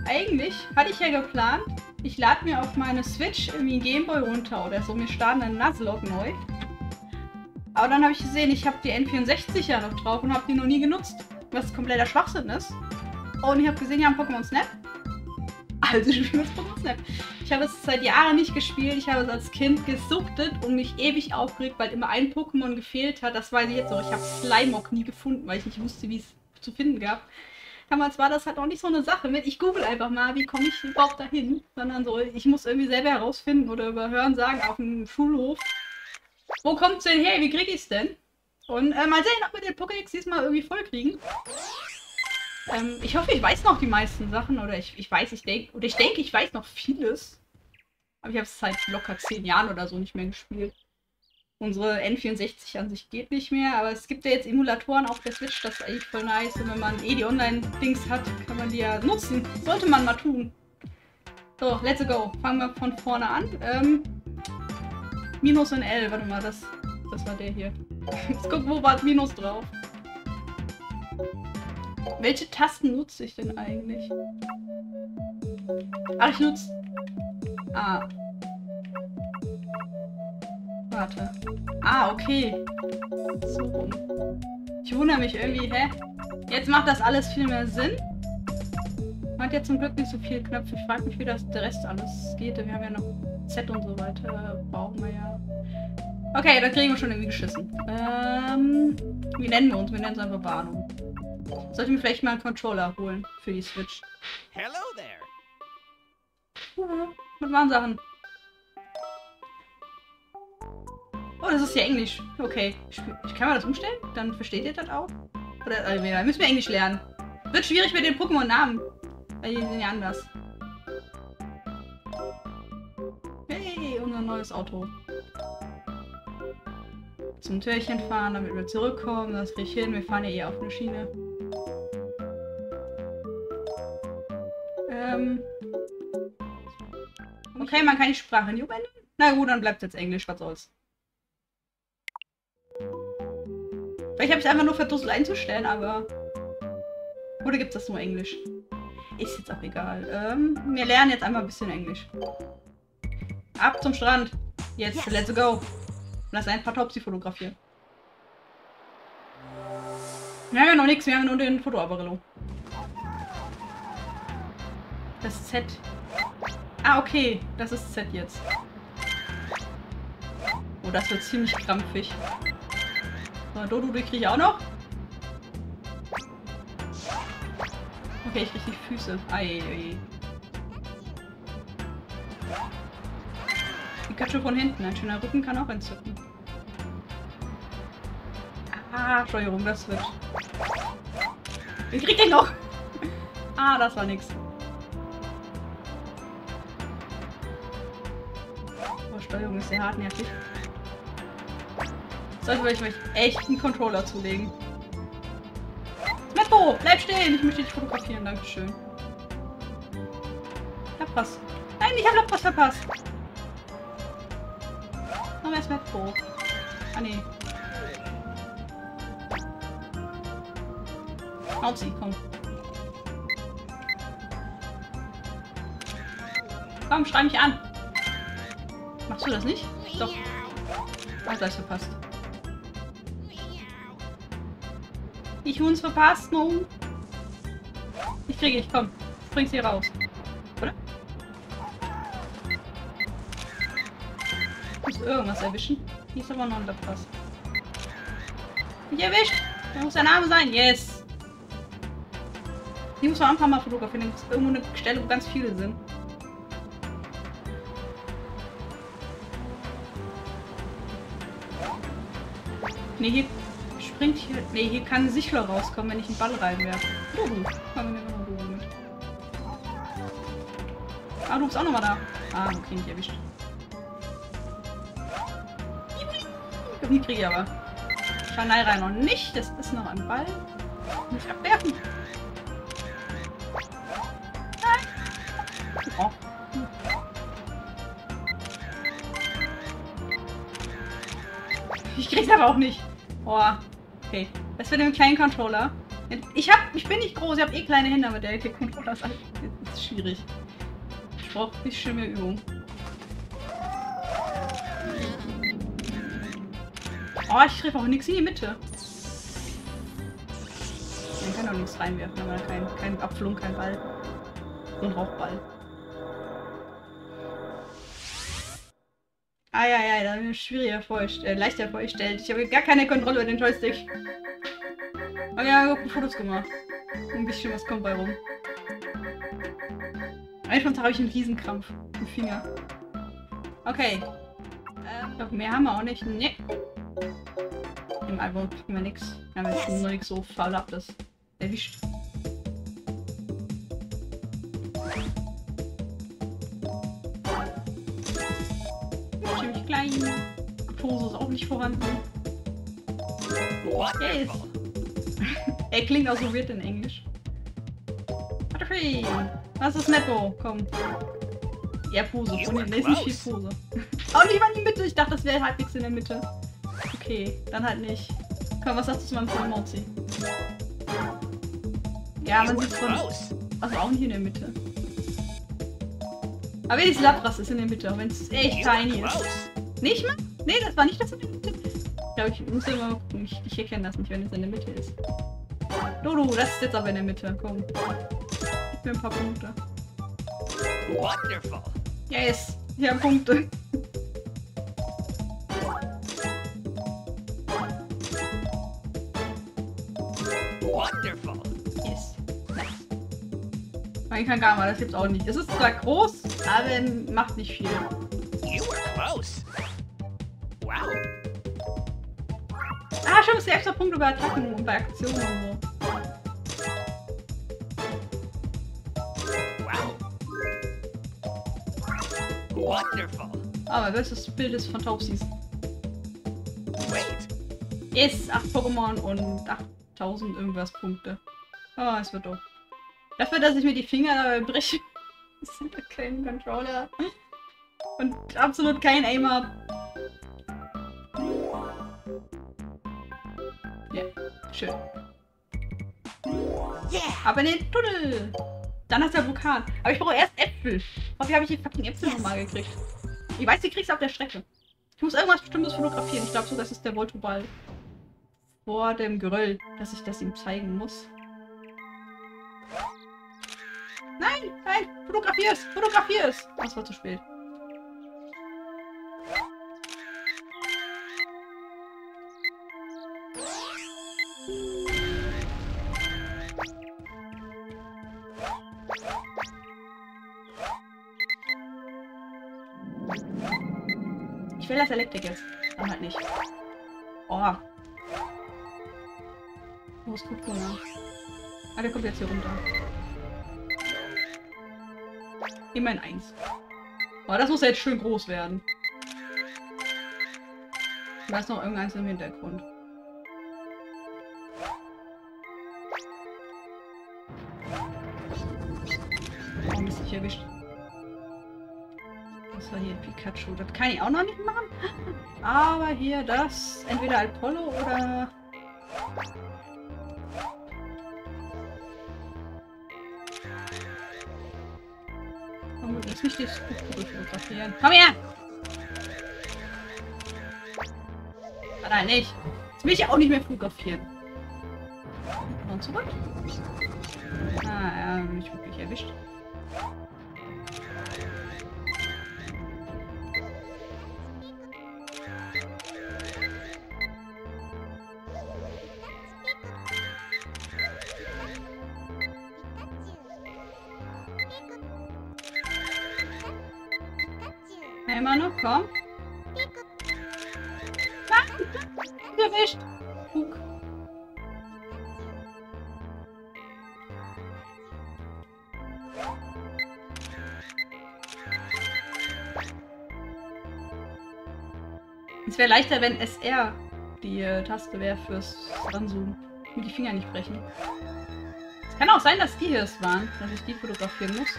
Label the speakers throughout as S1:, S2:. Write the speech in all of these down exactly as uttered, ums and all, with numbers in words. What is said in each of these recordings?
S1: eigentlich hatte ich ja geplant, ich lade mir auf meine Switch irgendwie einen Gameboy runter oder so. Wir starten einen Nuzlocke neu. Aber dann habe ich gesehen, ich habe die N vierundsechzig ja noch drauf und habe die noch nie genutzt. Was kompletter Schwachsinn ist. Und ich habe gesehen, die haben Pokémon Snap. Also spielen wir das Pokémon Snap. Ich habe es seit Jahren nicht gespielt. Ich habe es als Kind gesuchtet und mich ewig aufgeregt, weil immer ein Pokémon gefehlt hat. Das weiß ich jetzt auch. Ich habe Slimeock nie gefunden, weil ich nicht wusste, wie es zu finden gab. Damals war das halt auch nicht so eine Sache mit, ich google einfach mal, wie komme ich überhaupt dahin. Sondern so, ich muss irgendwie selber herausfinden oder über Hören sagen auf dem Schulhof. Wo kommt's denn her? Wie krieg ich's denn? Und äh, mal sehen, ob wir den Pokédex diesmal irgendwie voll kriegen. Ähm, ich hoffe, ich weiß noch die meisten Sachen. Oder ich, ich weiß, ich denke, oder ich denke, ich weiß noch vieles. Aber ich habe es seit locker zehn Jahren oder so nicht mehr gespielt. Unsere N vierundsechzig an sich geht nicht mehr, aber es gibt ja jetzt Emulatoren auf der Switch, das ist eigentlich voll nice. Und wenn man eh die Online-Dings hat, kann man die ja nutzen. Sollte man mal tun. So, let's go. Fangen wir von vorne an. Ähm, Minus und L, warte mal, das, das war der hier. Jetzt guck, wo war das Minus drauf? Welche Tasten nutze ich denn eigentlich? Ach, ich nutze... Ah. Warte. Ah, okay. So rum. Ich wundere mich irgendwie, hä? Jetzt macht das alles viel mehr Sinn. Man hat ja zum Glück nicht so viele Knöpfe. Ich frage mich, wie das der Rest alles geht. Wir haben ja noch Z und so weiter. Brauchen wir ja. Okay, da kriegen wir schon irgendwie geschissen. Ähm, wie nennen wir uns? Wir nennen es einfach Bahnhof. Sollten wir vielleicht mal einen Controller holen für die Switch.
S2: Hello there.
S1: Ja, mit Warnsachen. Oh, das ist ja Englisch. Okay. Ich, ich kann mal das umstellen? Dann versteht ihr das auch? Oder äh, müssen wir Englisch lernen? Wird schwierig mit den Pokémon-Namen. Weil die sind ja anders. Hey, unser neues Auto. Zum Türchen fahren, damit wir zurückkommen. Das kriege ich hin. Wir fahren ja eh auf eine Schiene. Ähm. Okay, man kann die Sprache nicht umändern. Na gut, dann bleibt jetzt Englisch. Was soll's. Vielleicht habe ich es einfach nur verdusselt einzustellen, aber... Oder gibt es das nur Englisch? Ist jetzt auch egal. Ähm, wir lernen jetzt einmal ein bisschen Englisch. Ab zum Strand. Jetzt, yes. Let's go. Lass ein paar Topsy fotografieren. Wir haben ja noch nichts, wir haben nur den Fotoapparillo. Das Z. Ah, okay. Das ist Z jetzt. Oh, das wird ziemlich krampfig. So, Dodo, die kriege ich auch noch. Okay, ich kriege die Füße. Ei, ei. Pikachu von hinten. Ein schöner Rücken kann auch entzücken. Ah, Steuerung, das wird. Den krieg ich noch. Ah, das war nix. Oh, Steuerung ist sehr hartnäckig. Sollte ich euch echt einen Controller zulegen. Metbo, bleib stehen! Ich möchte dich fotografieren, dankeschön. Lapras. Nein, ich habe Lapras verpasst. Noch mehr ist Metbo. Ah, nee. Auf sie, komm. Komm, schrei mich an. Machst du das nicht? Doch. Ah, gleich verpasst. Die Huhns verpasst, no. Ich kriege ich, komm. Spring sie raus. Oder? Ich muss irgendwas erwischen. Hier ist aber noch ein Lapras. Nicht erwischt! Da muss der Name sein. Yes! Hier muss man ein paar Mal fotografieren. Da gibt es irgendwo eine Stelle, wo ganz viele sind. Ne, hier springt hier. Ne, hier kann ein Sichler rauskommen, wenn ich einen Ball reinwerfe. Dudu. Haben wir noch Dudu mit. Ah, du bist auch nochmal da. Ah, okay, nicht erwischt. Die kriege ich aber. Schanaira noch nicht. Das ist noch ein Ball. Nicht abwerfen. Nein. Oh. Ich krieg's aber auch nicht. Oh, okay. Das wird ein kleinen Controller. Ich hab, ich bin nicht groß, ich habe eh kleine Hände, aber der, der Controller ist, ist schwierig. Ich brauche ein bisschen mehr Übung. Oh, ich treffe auch nichts in die Mitte. Man kann doch nichts reinwerfen, aber kein, kein Apfel und kein Ball. So ein Rauchball. Ah ja, ja, da bin ich schwieriger vorgestellt, äh, leichter vorgestellt. Ich habe gar keine Kontrolle über den Joystick. Aber ja, ich habe Fotos gemacht. Ein bisschen was kommt bei rum. Einfach habe ich einen Riesenkrampf im Finger. Okay. Ähm, ich glaube, mehr haben wir auch nicht. Nee. Im Album kriegen wir nichts. Wir haben jetzt yes. Nur nichts so Faulertes erwischt. Ziemlich klein. Die Pose ist auch nicht vorhanden. Yes. Er klingt auch so weird in Englisch. Was ist Netto? Komm. Ja, Pose. Von ist nicht viel Pose. Auch nicht mal in die Mitte. Ich dachte, das wäre halbwegs in der Mitte. Okay, dann halt nicht. Komm, was sagst du zu meinem Freund Mozi? Ja, man sieht von... Also auch nicht in der Mitte. Aber wenigstens Lapras ist in der Mitte, auch wenn es echt tiny ist. Nicht mal? Nee, das war nicht das in der Mitte. Ich glaube, ich muss immer gucken. Ich, ich erkenne das nicht, wenn es in der Mitte ist. Dodo, das ist jetzt aber in der Mitte. Komm. Ich will ein paar Punkte.
S2: Wonderful.
S1: Yes, ich habe Punkte.
S2: Wonderful.
S1: Yes. Nice. Man kann gar mal, das gibt's auch nicht. Es ist zwar groß, aber macht nicht viel.
S2: You were close. Wow.
S1: Ah, schon, es gibt extra Punkte bei Attacken und bei Aktionen und so.
S2: Wonderful.
S1: Aber mein bestes Bild ist von Taubsis.
S2: Wait.
S1: Yes, acht Pokémon und achttausend irgendwas Punkte. Oh, es wird doch. Dafür, dass ich mir die Finger dabei breche. Das sind ja kein Controller. Und absolut kein Aim-Up. Ja, schön.
S2: Yeah.
S1: Aber in den Tunnel! Dann ist der Vulkan. Aber ich brauche erst Äpfel. Oh, wie habe ich die fucking Äpfel yes. nochmal gekriegt? Ich weiß, die kriegst du auf der Strecke. Ich muss irgendwas Bestimmtes fotografieren. Ich glaube so, das ist der Voltoball. Vor dem Geröll, dass ich das ihm zeigen muss. Nein, nein, fotografier es, fotografier es. Oh, es war zu spät. Ich will das Elektrik jetzt. Dann halt nicht. Oh. Wo ist Kupuna? Ah, der kommt jetzt hier runter. Immerhin eins. Oh, das muss jetzt schön groß werden. Da ist noch irgendeins im Hintergrund. Oh, Mist, ich erwischt. Das war hier Pikachu. Das kann ich auch noch nicht machen. Aber hier das. Entweder Apollo oder... Komm, lass mich das fotografieren. Komm her! Nein, nicht. Jetzt will ich auch nicht mehr fotografieren. Und zurück. Ah, ja, mich wirklich erwischt. Immer noch, komm. Nein! Erwischt! Guck. Es wäre leichter, wenn S R die äh, Taste wäre fürs Ranzoomen. Mit die Finger nicht brechen. Es kann auch sein, dass die hier es waren, dass ich die fotografieren muss.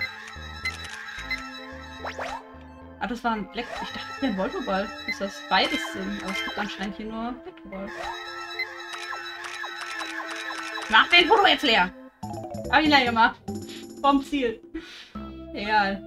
S1: Ah, das war ein Black... Ich dachte, das wäre ein Voltoball. Dass das beides sind. Aber es gibt anscheinend hier nur Voltoball. Mach den Foto jetzt leer. Hab ich leer gemacht. Vom Ziel. Egal.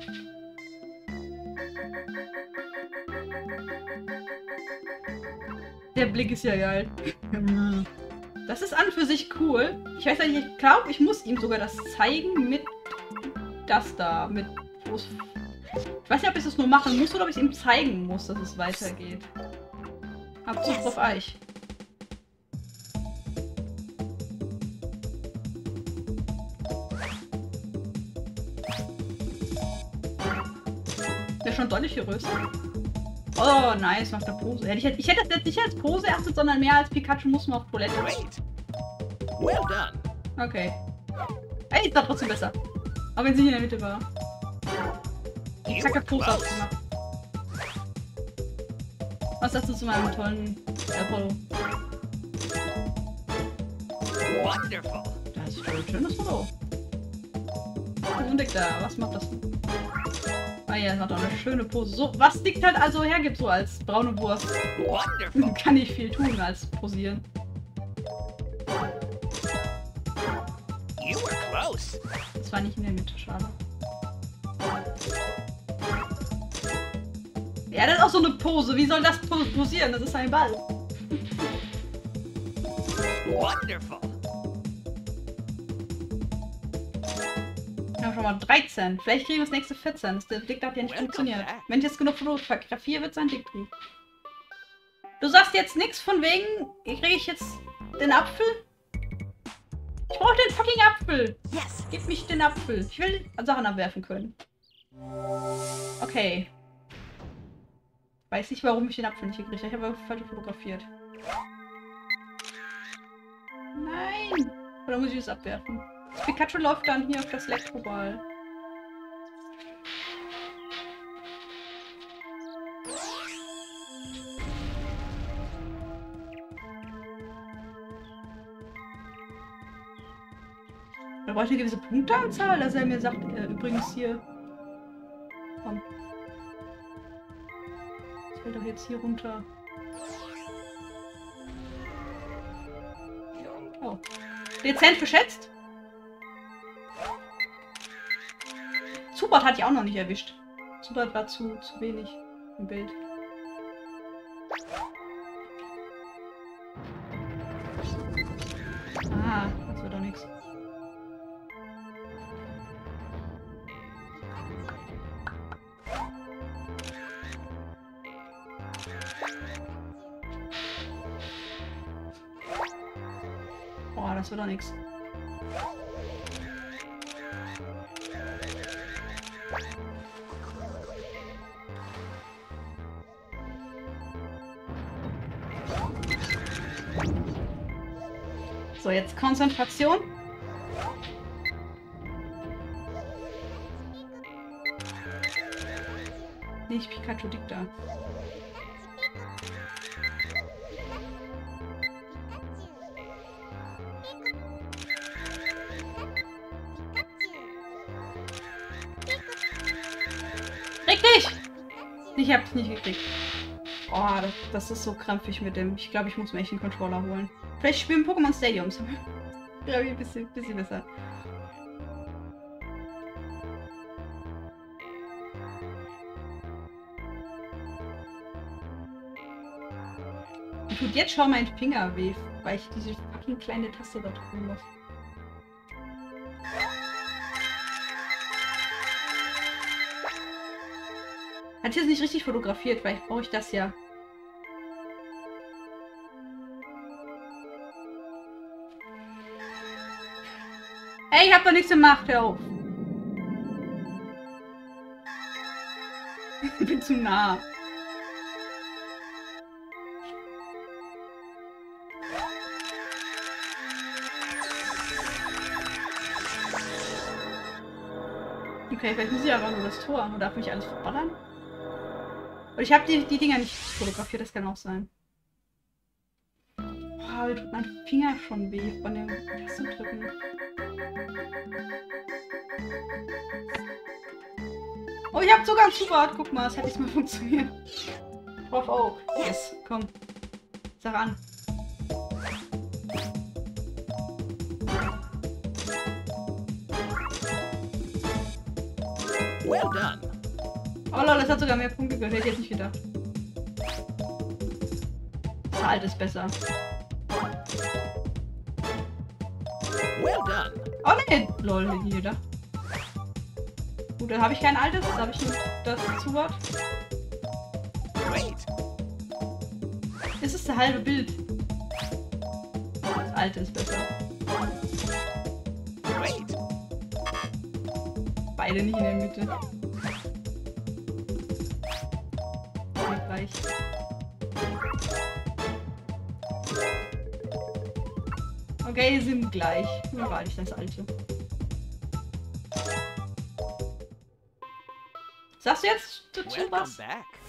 S1: Der Blick ist ja geil. Das ist an für sich cool. Ich weiß nicht, ich glaube, ich muss ihm sogar das zeigen mit das da. Mit. Ich weiß nicht, ob ich das nur machen muss oder ob ich es ihm zeigen muss, dass es weitergeht. Hab Zug auf Eich. Der ist schon deutlich größer. Oh, nice, macht eine Pose. Ich hätte, ich hätte das jetzt nicht als Pose erachtet, sondern mehr als Pikachu muss man auf Toilette.
S2: Great. Well done.
S1: Okay. Ey, ist doch trotzdem besser. Auch wenn sie hier in der Mitte war. Die
S2: You
S1: kacke
S2: were
S1: Pose
S2: close.
S1: aufgemacht. Was sagst du zu meinem tollen Apollo?
S2: Wonderful.
S1: Das ist ein schönes Foto. Und Dick da, was macht das? Ah ja, das hat auch eine schöne Pose. So, was Dick halt also hergibt, so als braune Wurst.
S2: Wonderful.
S1: Kann nicht viel tun als posieren.
S2: You were close.
S1: Das war nicht in der Mitte, schade. Ja, das ist auch so eine Pose. Wie soll das posieren? Das ist ein Ball.
S2: Wonderful.
S1: Wir haben schon mal dreizehn. Vielleicht kriegen wir das nächste vierzehn. Das Dick hat ja nicht
S2: Welcome
S1: funktioniert.
S2: back.
S1: Wenn ich jetzt genug fotografiere, wird es ein Dickbrief. Du sagst jetzt nichts von wegen, kriege ich jetzt den Apfel? Ich brauche den fucking Apfel.
S2: Yes.
S1: Gib mich den Apfel. Ich will Sachen abwerfen können. Okay. Weiß nicht, warum ich den Apfel nicht gekriegt habe. Ich habe falsch fotografiert. Nein. Oder muss ich das abwerfen? Das Pikachu läuft dann hier auf das Elektroball. Da brauche ich eine gewisse Punkteanzahl, dass er mir sagt, äh, übrigens hier. Komm. Das fällt doch jetzt hier runter. Oh. Dezent geschätzt. Zubat hatte ich auch noch nicht erwischt. Zubat war zu, zu wenig im Bild. Ah, das wird doch nichts. Boah, das wird doch nichts. So, jetzt Konzentration. Nicht Pikachu dick da. Krieg dich! Ich hab's nicht gekriegt. Oh, das, das ist so krampfig mit dem. Ich glaube, ich muss mir echt einen Controller holen. Vielleicht spielen Pokémon Stadiums. Glaube ich ein bisschen, bisschen besser. Mir tut jetzt schon mein Finger weh, weil ich diese fucking kleine Taste da drücken muss. Hat ich das nicht richtig fotografiert, vielleicht brauche ich das ja. Ey, ich hab doch nichts gemacht, hör auf. Ich bin zu nah. Okay, vielleicht muss ich aber nur das Tor. Oder darf mich alles verballern? Und ich habe die, die Dinger nicht fotografiert, das kann auch sein. Boah, mir tut mein Finger schon weh von dem Tastendrücken. Oh, ich habe sogar einen Zubat. Guck mal, das hätte ich mal funktioniert. Drauf auch. Yes, komm. Sag an.
S2: Well done.
S1: Oh lol, das hat sogar mehr Punkte gehört. Hätte ich jetzt nicht gedacht. Das alte ist besser.
S2: Well done.
S1: Oh ne, lol, hätte ich nicht gedacht. Gut, dann habe ich kein altes, da habe ich nur das Zuwort.
S2: Great.
S1: Das ist das halbe Bild. Das alte ist besser.
S2: Great.
S1: Beide nicht in der Mitte. Okay, gleich. Okay, sind gleich. Nur war ich das alte. Sagst du jetzt dazu
S2: Welcome
S1: was?
S2: back.